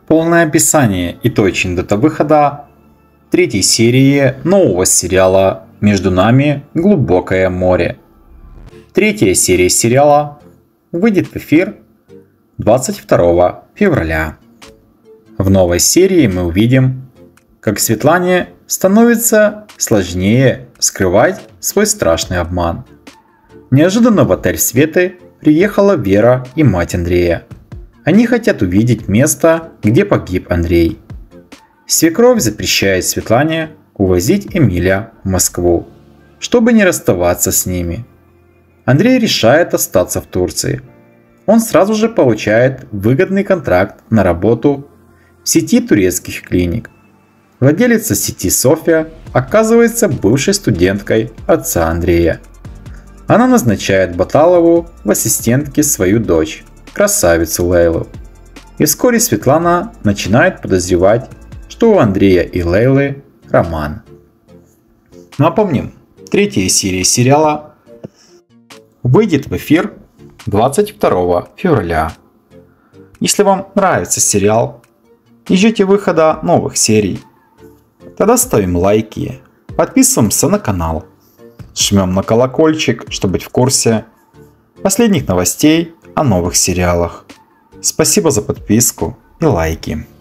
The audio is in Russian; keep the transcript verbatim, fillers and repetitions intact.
Полное описание и точно дата выхода третьей серии нового сериала «Между нами глубокое море». Третья серия сериала выйдет в эфир двадцать второго февраля. В новой серии мы увидим, как Светлане становится сложнее скрывать свой страшный обман. Неожиданно в отель Светы приехала Вера и мать Андрея. Они хотят увидеть место, где погиб Андрей. Свекровь запрещает Светлане увозить Эмиля в Москву, чтобы не расставаться с ними. Андрей решает остаться в Турции. Он сразу же получает выгодный контракт на работу в сети турецких клиник. Владелица сети Софья оказывается бывшей студенткой отца Андрея. Она назначает Баталову в ассистентки свою дочь, красавицу Лейлу. И вскоре Светлана начинает подозревать, что у Андрея и Лейлы роман. Напомним, третья серия сериала выйдет в эфир двадцать второго февраля. Если вам нравится сериал и ждете выхода новых серий, тогда ставим лайки, подписываемся на канал, жмем на колокольчик, чтобы быть в курсе последних новостей о новых сериалах. Спасибо за подписку и лайки.